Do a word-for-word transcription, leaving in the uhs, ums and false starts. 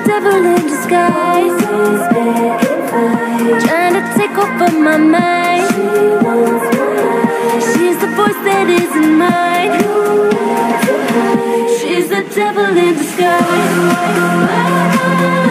devil in disguise, trying to take over my mind. She's the voice that isn't mine. She's the devil in disguise.